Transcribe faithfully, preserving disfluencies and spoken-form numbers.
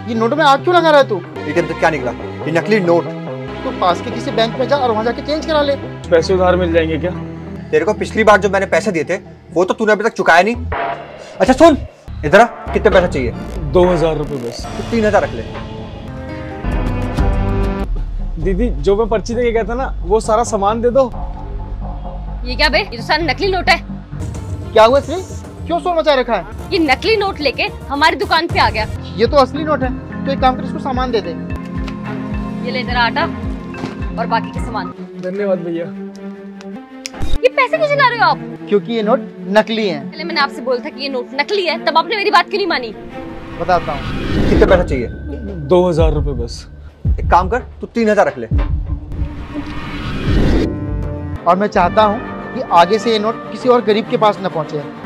ये नोट में आग क्यों लगा रहा है तू? एटीएम से क्या निकला? ये नकली नोट। तू पास के किसी बैंक में जा और वहाँ जाके चेंज करा ले। पैसे उधार मिल जाएंगे क्या? तेरे को पिछली बार जो मैंने पैसे दिए थे वो तो तूने अभी तक चुकाया नहीं। अच्छा सुन, इधर आ, कितने पैसा चाहिए? दो हजार रुपये बस। तो तीन हजार रख ले। दीदी जो मैं पर्ची देके गया था ना, वो सारा सामान दे दो। ये क्या बे? ये तो सारा नकली नोट है। क्या हुआ श्री? क्यों शोर मचा रखा है? ये नकली नोट लेके हमारी दुकान पे आ गया। ये तो असली नोट है। तो एक काम कर, इसको सामान दे दे। ये ले तेरा आटा और बाकी के सामान। धन्यवाद भैया। ये पैसे क्यों चला रहे हो आप? क्योंकि ये नोट नकली है। पहले मैंने आपसे बोला था कि ये नोट नकली है, तब आपने मेरी बात क्यों नहीं मानी? बताता हूँ। कितने पैसा चाहिए? दो हजार रुपये बस। एक काम कर, तू तीन हजार रख ले। और मैं चाहता हूँ कि आगे से ये नोट किसी और गरीब के पास न पहुँचे।